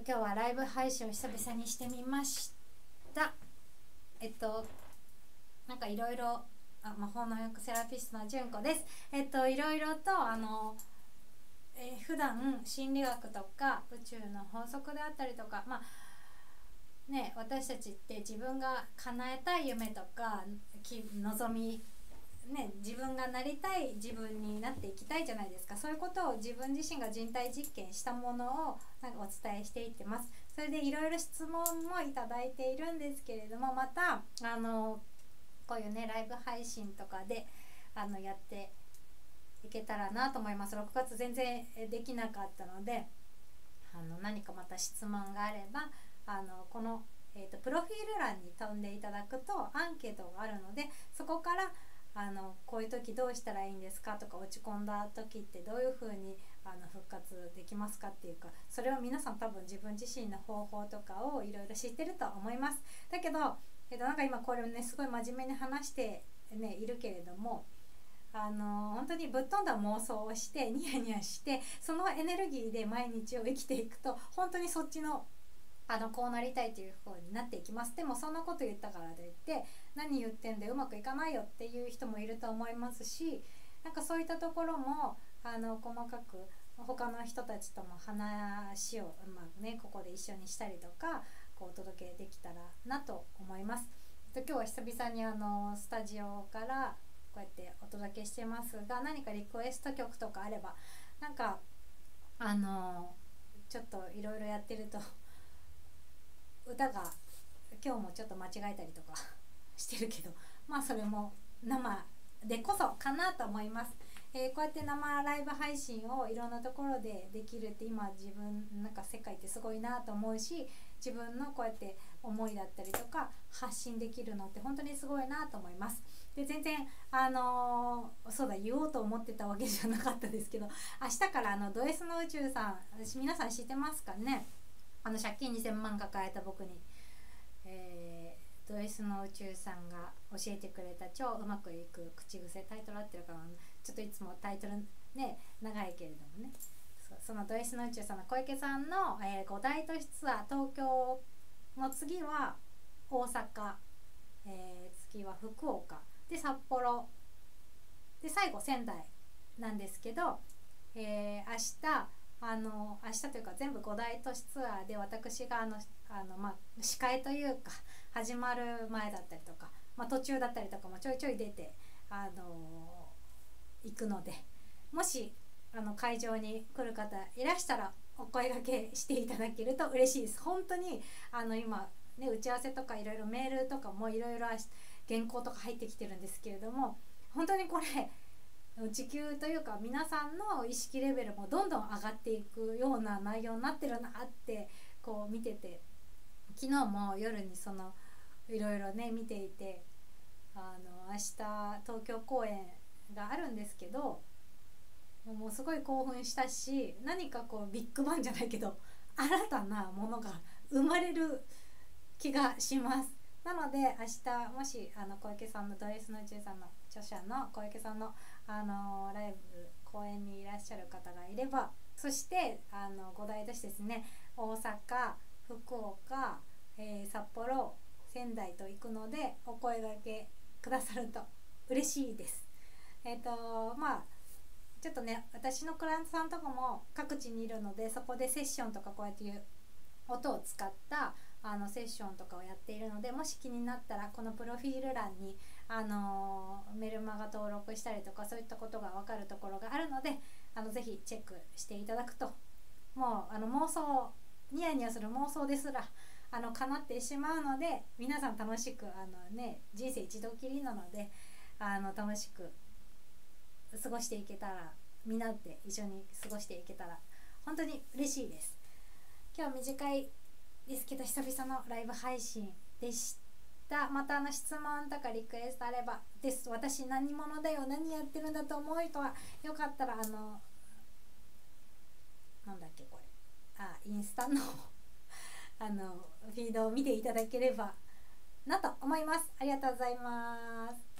今日はライブ配信を久々にしてみました。なんかいろいろ魔法のセラピストの純子です。いろいろと普段心理学とか宇宙の法則であったりとか、私たちって自分が叶えたい夢とか望み自分がなりたい自分になっていきたいじゃないですか。そういうことを自分自身が人体実験したものをお伝えしていってます。それでいろいろ質問もいただいているんですけれども、またこういうライブ配信とかでやっていけたらなと思います。6月全然できなかったので、何かまた質問があればこの、プロフィール欄に飛んでいただくとアンケートがあるので、そこからこういう時どうしたらいいんですかとか、落ち込んだ時ってどういう風に復活できますかっていうか、それを皆さん多分自分自身の方法とかをいろいろ知ってると思います。だけど、なんか今これねすごい真面目に話しているけれども、本当にぶっ飛んだ妄想をしてニヤニヤして、そのエネルギーで毎日を生きていくと本当にそっちのこうなりたいという風になっていきます。でもそんなこと言ったからといって何言ってんでうまくいかないよっていう人もいると思いますし、なんかそういったところも細かく他の人たちとも話を、ここで一緒にしたりとかお届けできたらなと思います。今日は久々にスタジオからこうやってお届けしてますが、何かリクエスト曲とかあれば、なんかちょっといろいろやってると歌が今日もちょっと間違えたりとかしてるけど、それも生でこそかなと思います。こうやって生ライブ配信をいろんなところでできるって、今自分なんか世界ってすごいなと思うし、自分のこうやって思いだったりとか発信できるのって本当にすごいなと思います。で全然そうだ言おうと思ってたわけじゃなかったですけど、明日からド S の宇宙さん、皆さん知ってますかね。借金2000万抱えた僕に、ド S の宇宙さんが教えてくれた超うまくいく口癖、タイトル合ってるかな、ちょっといつもタイトルね長いけれどもね、そのド S の宇宙さんの小池さんの、5大都市ツアー、東京の次は大阪、次は福岡で札幌で最後仙台なんですけど、明日というか全部5大都市ツアーで私が司会というか始まる前だったりとか、途中だったりとかもちょいちょい出て行くので、もし会場に来る方いらしたらお声掛けしていただけると嬉しいです。本当に今ね打ち合わせとかいろいろメールとかもいろいろ原稿とか入ってきてるんですけれども、本当にこれ地球というか皆さんの意識レベルもどんどん上がっていくような内容になってるなってこう見てて、昨日も夜にいろいろね見ていて、明日東京公演があるんですけど、もうすごい興奮したし、何かこうビッグバンじゃないけど新たなものが生まれる気がします。なので明日もし小池さんのド S の宇宙さんの著者の小池さんのライブ公演にいらっしゃる方がいれば、そして5大都市ですね、大阪、福岡、札幌、仙台と行くのでお声掛けくださると嬉しいです。ちょっとね私のクライアントさんとかも各地にいるので、そこでセッションとかこうやっていう音を使ったセッションとかをやっているので、もし気になったらこのプロフィール欄にメルマガ登録したりとかそういったことが分かるところがあるので、ぜひチェックしていただくと、もう妄想ニヤニヤする妄想ですら叶ってしまうので、皆さん楽しく人生一度きりなので楽しく過ごしていけたら、みんなで一緒に過ごしていけたら本当に嬉しいです。今日短いですけど久々のライブ配信でした。また質問とかリクエストあればです。私何者だよ、何やってるんだと思う人はよかったらなんだっけこれインスタのフィードを見ていただければなと思います。ありがとうございます。